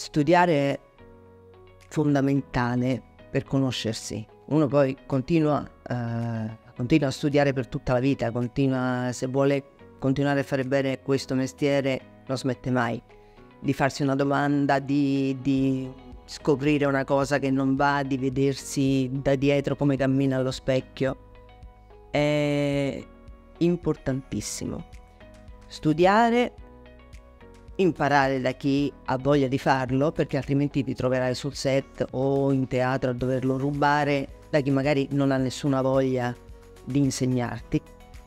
studiare è fondamentale per conoscersi. Uno poi continua a studiare per tutta la vita, se vuole continuare a fare bene questo mestiere non smette mai di farsi una domanda, di scoprire una cosa che non va, di vedersi da dietro come cammina allo specchio. È importantissimo studiare, imparare da chi ha voglia di farlo, perché altrimenti ti troverai sul set o in teatro a doverlo rubare da chi magari non ha nessuna voglia di insegnarti,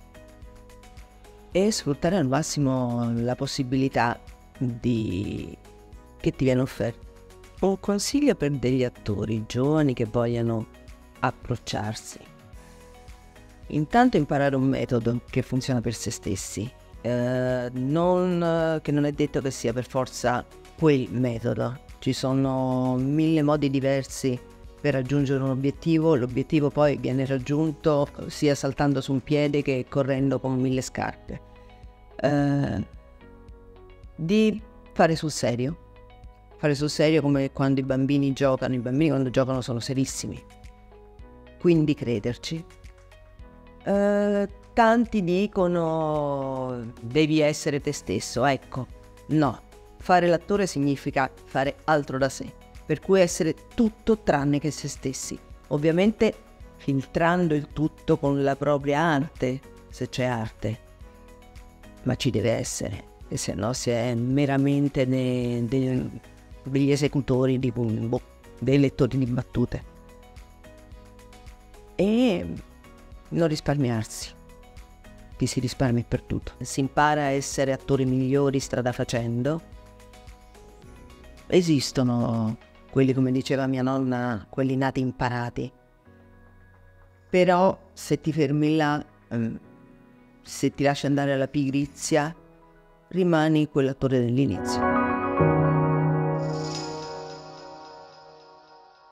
e sfruttare al massimo la possibilità che ti viene offerta. Un consiglio per degli attori giovani che vogliano approcciarsi: intanto imparare un metodo che funziona per se stessi, che non è detto che sia per forza quel metodo. Ci sono 1000 modi diversi per raggiungere un obiettivo. L'obiettivo poi viene raggiunto sia saltando su un piede che correndo con 1000 scarpe. Di fare sul serio come quando i bambini giocano. I bambini quando giocano sono serissimi, quindi crederci. Tanti dicono devi essere te stesso, ecco, no, fare l'attore significa fare altro da sé, per cui essere tutto tranne che se stessi, ovviamente filtrando il tutto con la propria arte, se c'è arte, ma ci deve essere, e se no si è meramente degli esecutori dei lettori di battute. E non risparmiarsi, che si risparmia per tutto. Si impara a essere attori migliori strada facendo. Esistono quelli, come diceva mia nonna, quelli nati imparati, però se ti fermi là, se ti lasci andare alla pigrizia, rimani quell'attore dell'inizio.